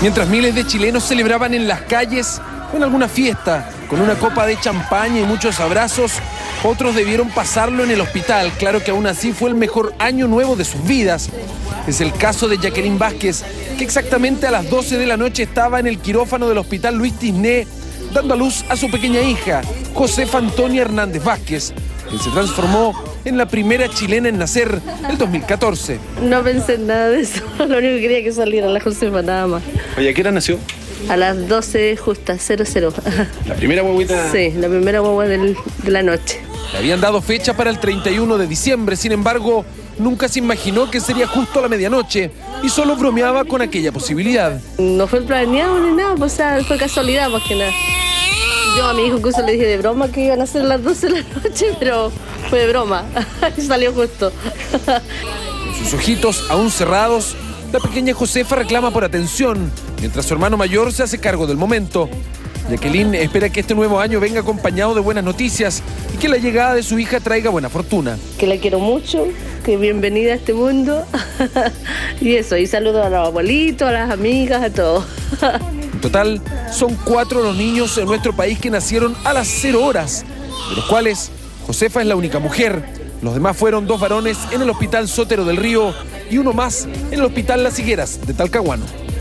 Mientras miles de chilenos celebraban en las calles o en alguna fiesta, con una copa de champaña y muchos abrazos, otros debieron pasarlo en el hospital. Claro que aún así fue el mejor año nuevo de sus vidas. Es el caso de Jacqueline Vázquez, que exactamente a las 12 de la noche estaba en el quirófano del hospital Luis Tisné, dando a luz a su pequeña hija, Josefa Antonia Hernández Vázquez, quien se transformó en la primera chilena en nacer el 2014. No pensé en nada de eso, lo único que quería que saliera la Josefa, nada más. Oye, ¿a qué hora nació? A las 12 justas, 00. ¿La primera guaguita? Sí, la primera guagua de la noche. Le habían dado fecha para el 31 de diciembre, sin embargo, nunca se imaginó que sería justo a la medianoche y solo bromeaba con aquella posibilidad. No fue planeado ni nada, pues, o sea, fue casualidad más que nada. Yo a mi hijo incluso le dije de broma que iban a ser las 12 de la noche, pero fue de broma y salió justo. Con sus ojitos aún cerrados, la pequeña Josefa reclama por atención, mientras su hermano mayor se hace cargo del momento. Jacqueline espera que este nuevo año venga acompañado de buenas noticias y que la llegada de su hija traiga buena fortuna. Que la quiero mucho, que bienvenida a este mundo. Y eso, y saludo a los abuelitos, a las amigas, a todos. En total, son 4 los niños en nuestro país que nacieron a las 0 horas, de los cuales Josefa es la única mujer. Los demás fueron 2 varones en el Hospital Sotero del Río y 1 más en el Hospital Las Higueras de Talcahuano.